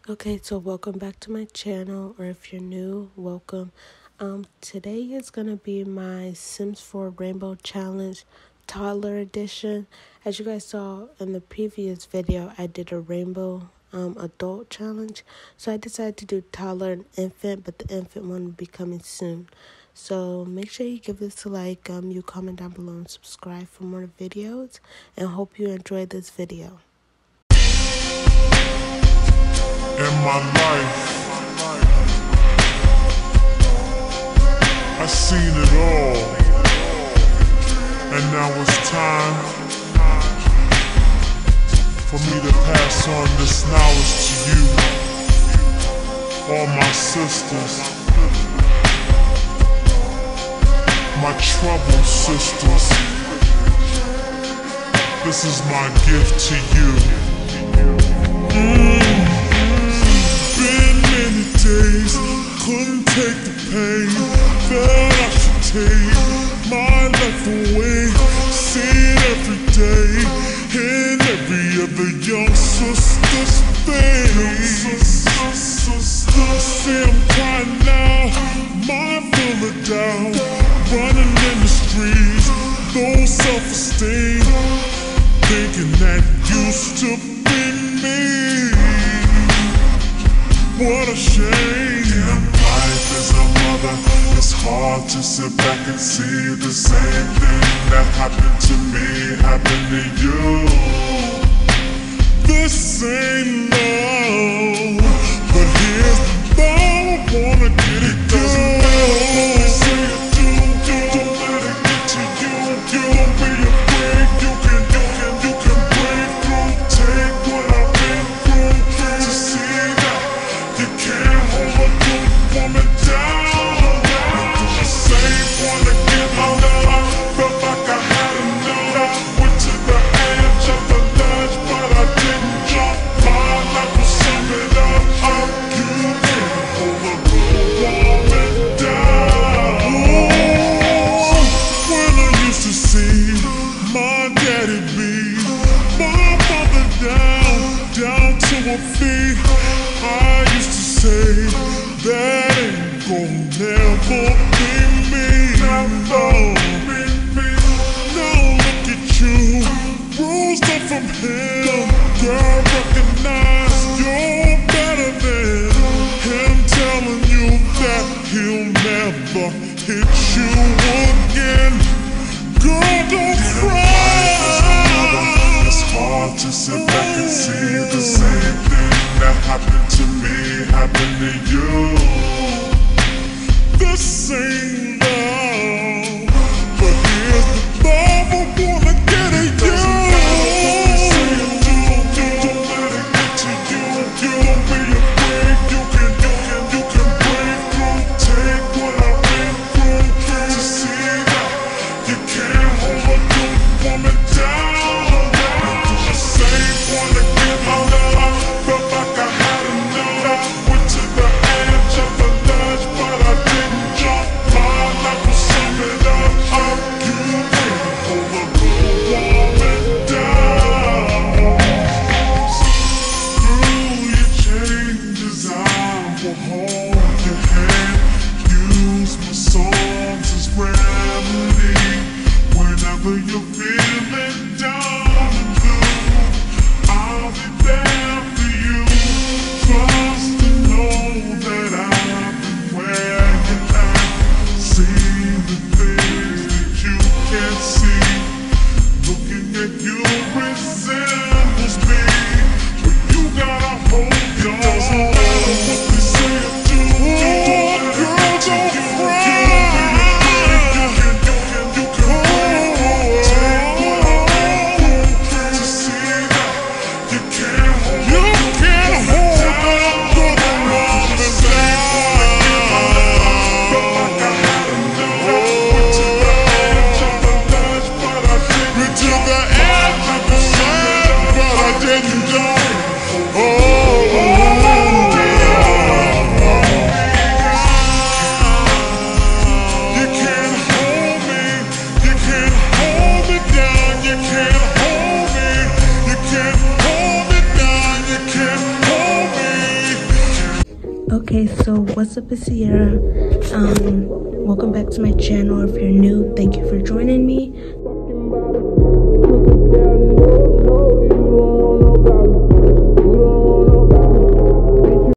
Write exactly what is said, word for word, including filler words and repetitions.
Okay, so welcome back to my channel, or if you're new, welcome. Um, today is gonna be my Sims four Rainbow Challenge Toddler Edition. As you guys saw in the previous video, I did a Rainbow um Adult Challenge, so I decided to do Toddler and Infant, but the Infant one will be coming soon. So make sure you give this a like, um, you comment down below and subscribe for more videos, and hope you enjoyed this video. In my life, I've seen it all, and now it's time for me to pass on this knowledge to you, all my sisters, my troubled sisters. This is my gift to you. Mm. Been many days, couldn't take the pain, felt I should take my life away. See it every day, in every other young sister's face. See I'm crying now, mind full of doubt, running in the streets, low self-esteem, thinking that used to be me. What a shame. In life as a mother, it's hard to sit back and see the same thing that happened to me happen to you. This ain't love, but here's the thought, I wanna get it done. Doesn't matter what they say or do, don't let it get to you. You don't be afraid, you can, you can, you can break through. Take what I've been through to see that you can't hold a good woman down. You do the same, wanna give up. Felt like I had enough. Went to the edge of the ledge, but I didn't jump. My life will sum it up. You can't hold a good woman down. Ooh, when I used to see my daddy beat my mother down, down to her feet, I used to say, that ain't gon' never be me. No. Now look at you, bruised up from him. Girl, recognize you're better than him, telling you that he'll never hit you again. Girl, don't cry. It's hard to sit back and see the same thing that happened to me happen to you. This ain't love, but here's the love I wanna get at you. Don't let it get to you. You don't be afraid, you can, you can, you can break through. Take what I've been through to see that you can't hold a good woman down. You do the same, wanna give up. Felt like I had enough. Went to the edge of the ledge, but I didn't jump. My life will sum it up. You can't hold a good woman down. Through your changes, I will hold your hand. Use my songs as remedy whenever you're feeling down and blue. I'll be there for you. Trust and know that I've been where you're at. See the things that you can't see. Looking at you resembles me, but you gotta hold your own. Doesn't matter what they say or do. Don't let it get to you. You can, you can, you can break through. Take what I've been through to see that you can't hold a good woman down. The same wanna give up. Felt like I had enough. Went to the edge of the ledge, but I didn't. Went to the edge. Okay, so what's up, it's Sierra. Um, welcome back to my channel. If you're new, thank you for joining me.